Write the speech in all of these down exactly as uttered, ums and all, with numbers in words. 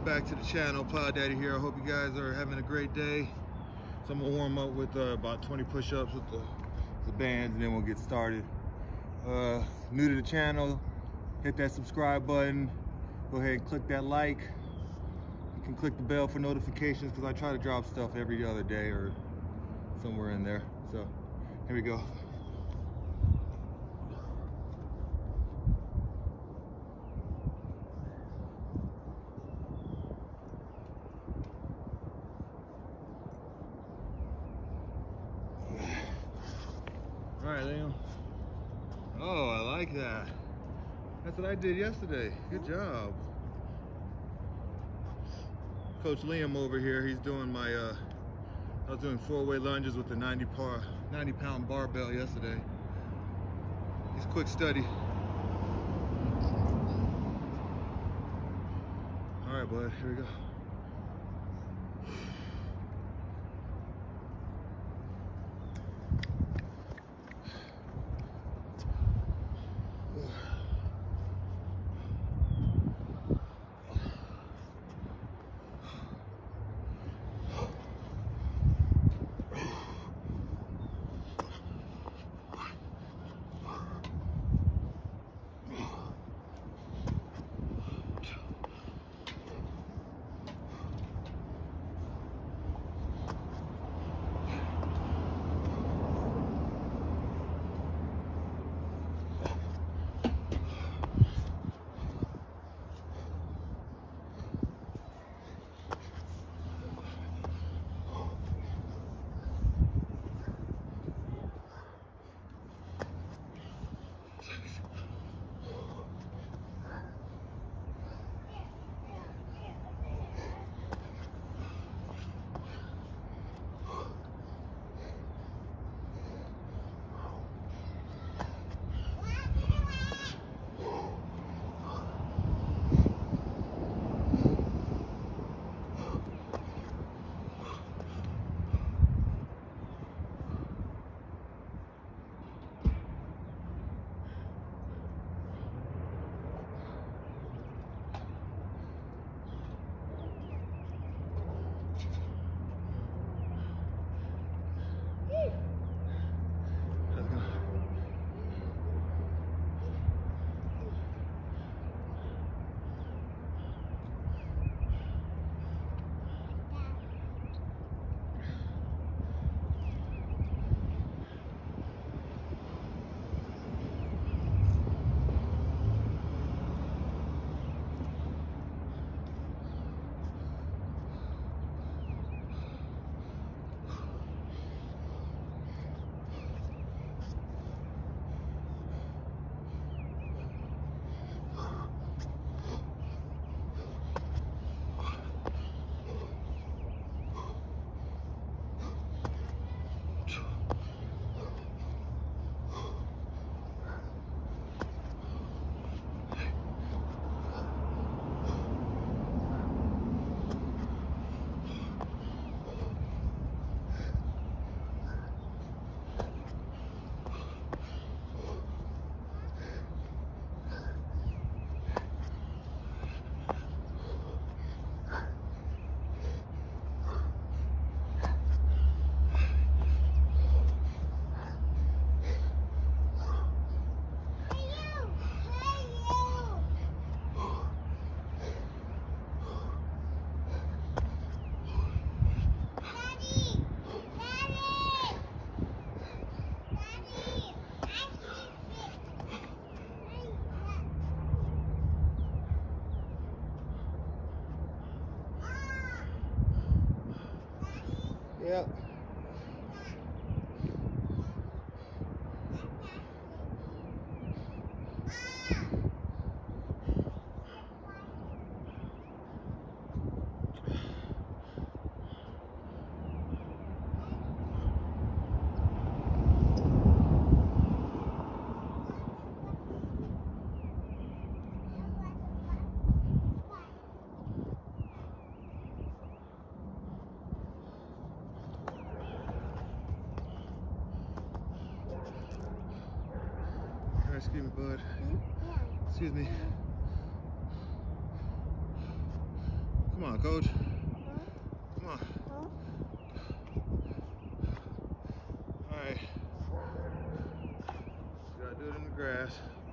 welcome back to the channel. Plow Daddy here. I hope you guys are having a great day. So I'm gonna warm up with uh, about twenty push-ups with the, the bands, and then we'll get started. Uh, new to the channel, hit that subscribe button. Go ahead and click that like. You can click the bell for notifications because I try to drop stuff every other day or somewhere in there. So here we go. All right, Liam. Oh, I like that. That's what I did yesterday. Good job. Coach Liam over here, he's doing my, uh, I was doing four-way lunges with the ninety pound barbell yesterday. He's quick study. All right, bud, here we go. Yep. Excuse me, bud. Excuse me. Come Come on, coach. Come on. All right. Gotta do it in the grass.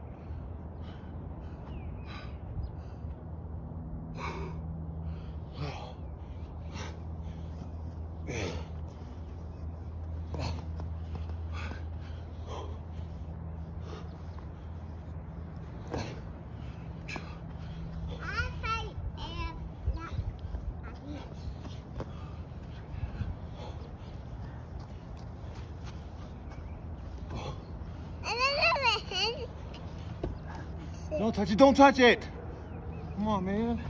Don't touch it, don't touch it! Come on, man.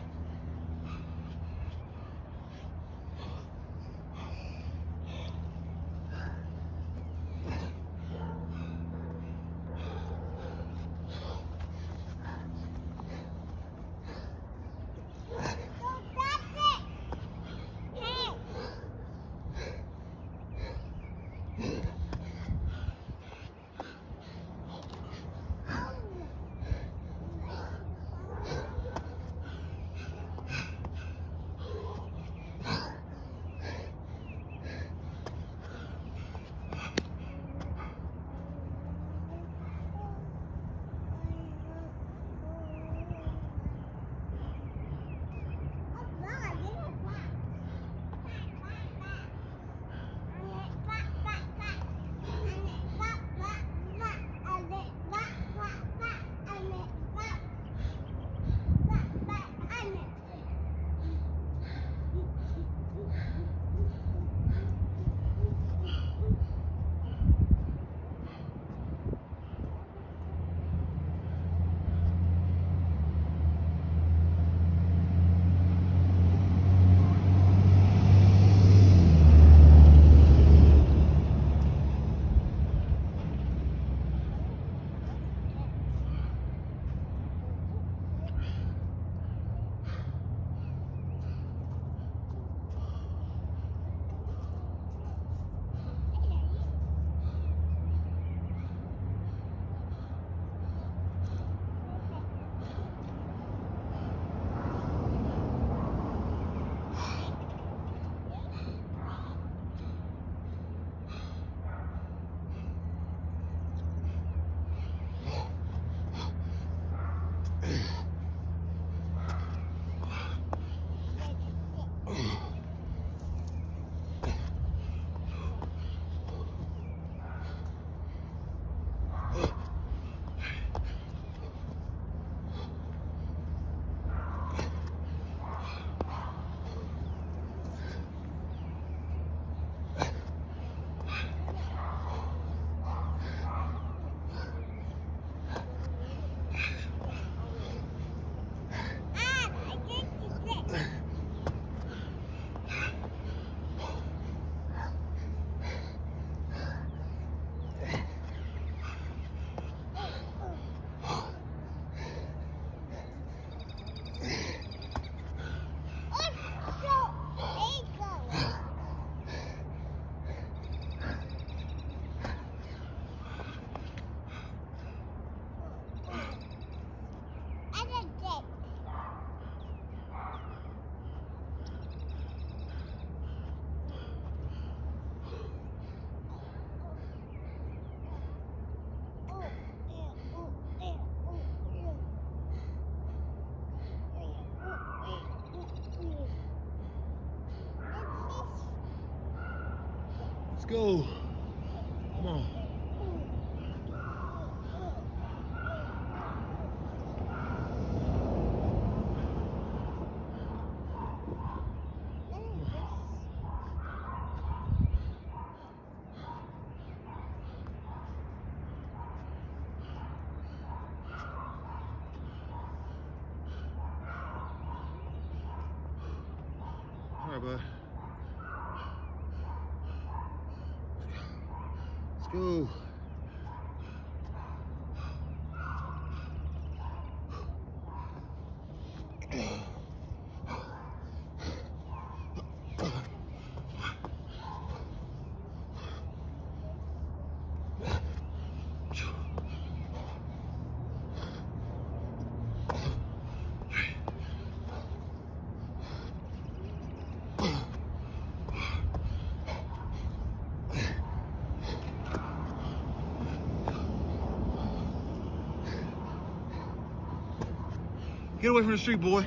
Go. Come on. All right, bud. Let's go. Get away from the street, boy.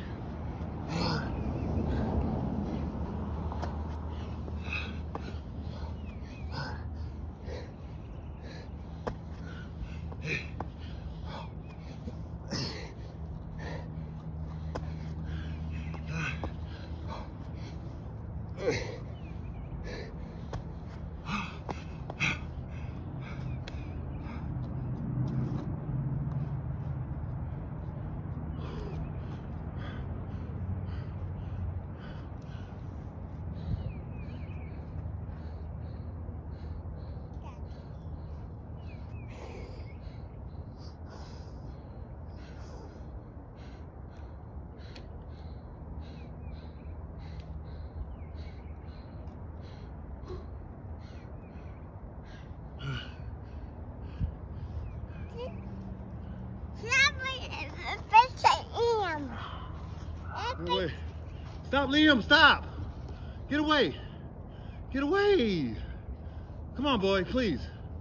Get away. Stop, Liam, stop. Get away. Get away. Come on, boy, please.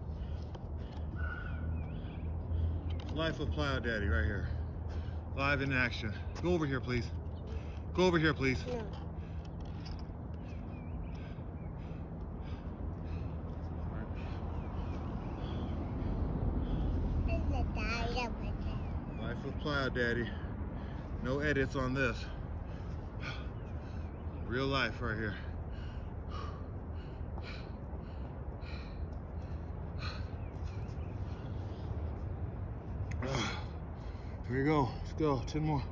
Life of Playa Daddy right here. Live in action. Go over here, please. Go over here, please. No. Life of Playa Daddy. No edits on this. Real life right here. Here we go. Let's go. Ten more.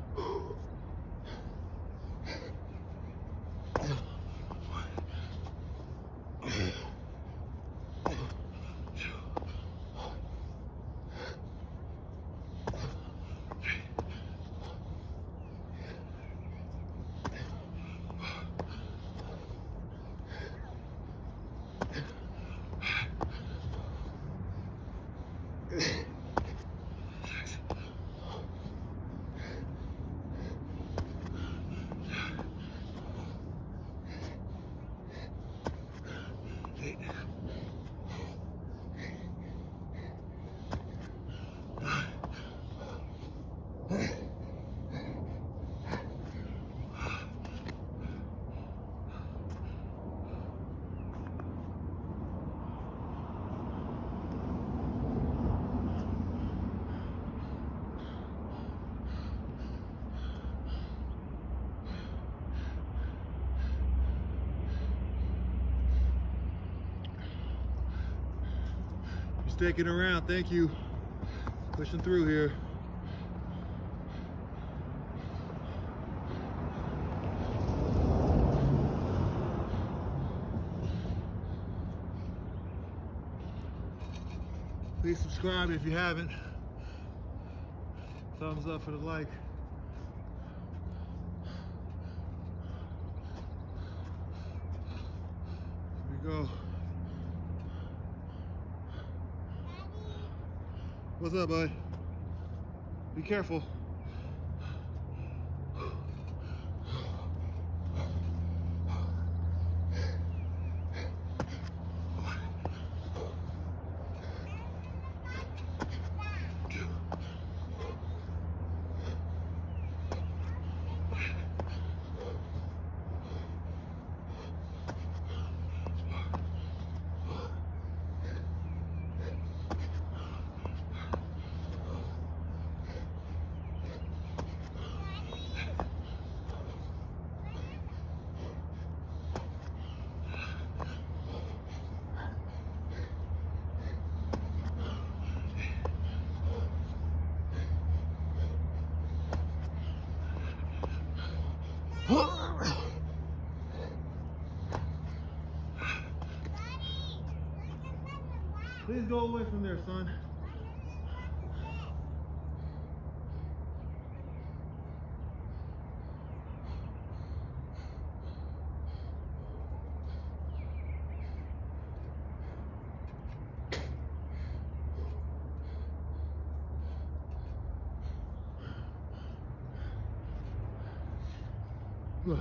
Sticking around, thank you. Pushing through here. Please subscribe if you haven't. Thumbs up for the like. Here we go. What's up, bud? Be careful. Please go away from there, son. Ugh.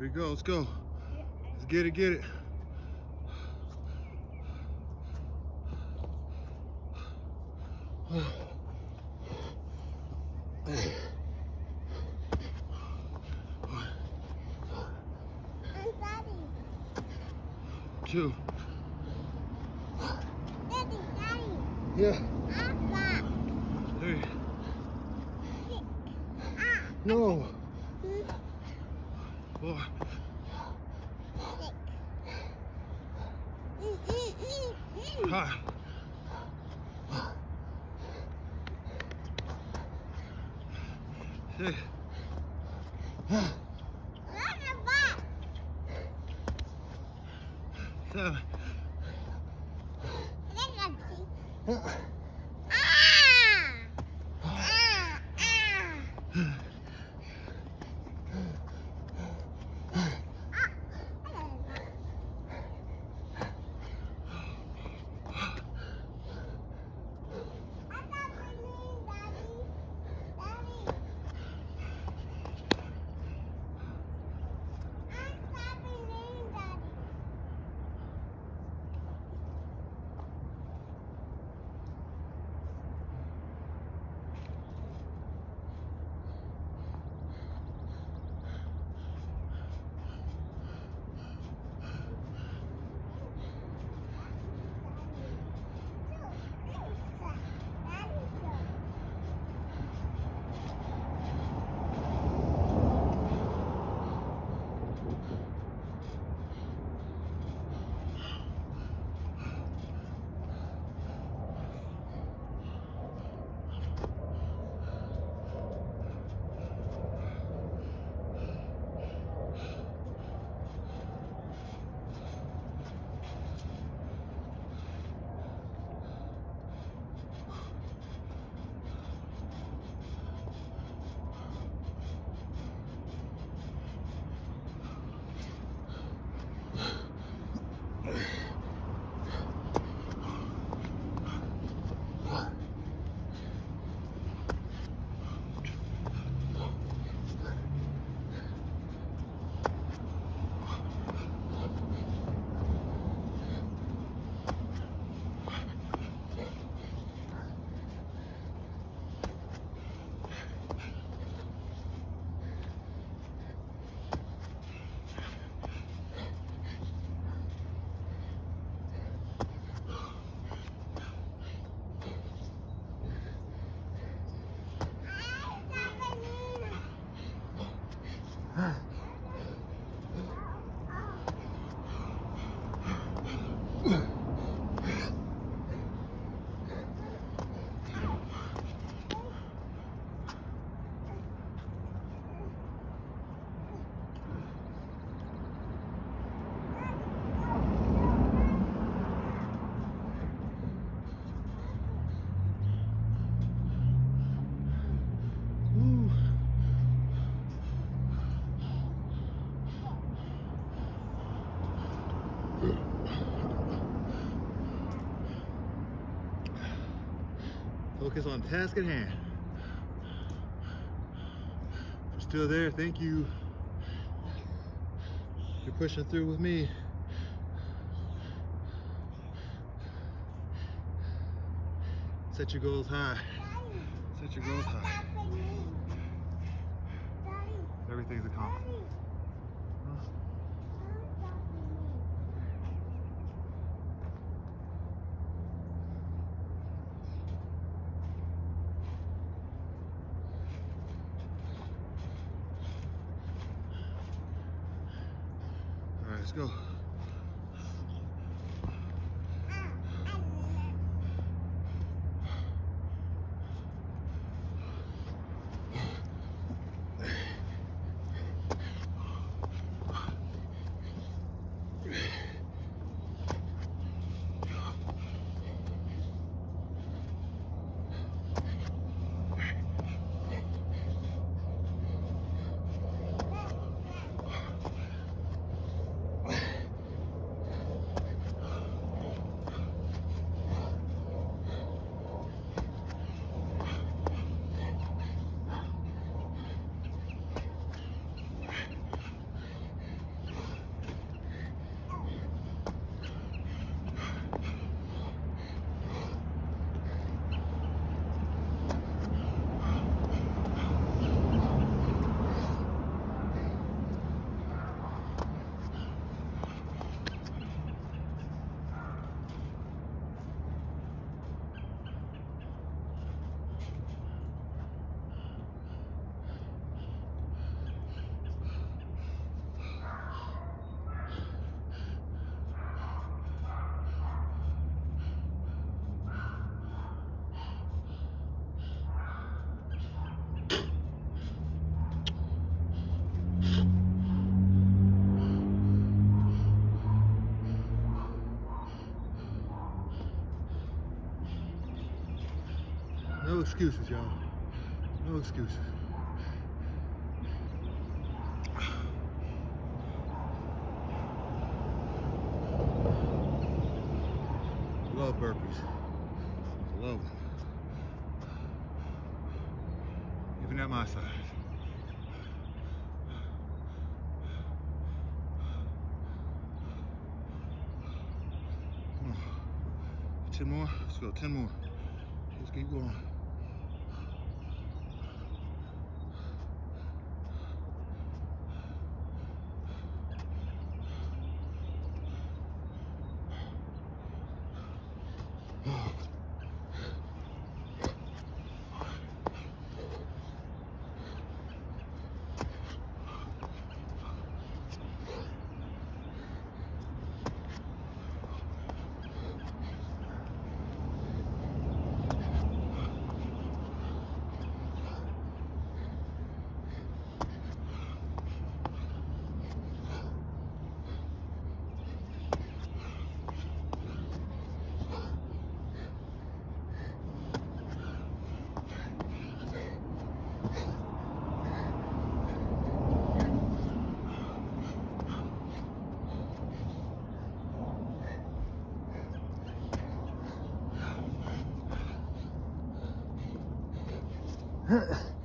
we go. Let's go. Let's get it, get it. Two. Daddy, Daddy. Yeah. Papa. Three. Ah. No. Four. Five. Six. Seven. Ah. Ah. Ah. Focus on task at hand. If you're still there, thank you. You're pushing through with me. Set your goals high. Set your goals high. Everything's accomplished. All right, let's go. No excuses, y'all. No excuses. Love burpees. Love them. Even at my size. Come on. ten more. Let's go. ten more. Let's keep going. Huh.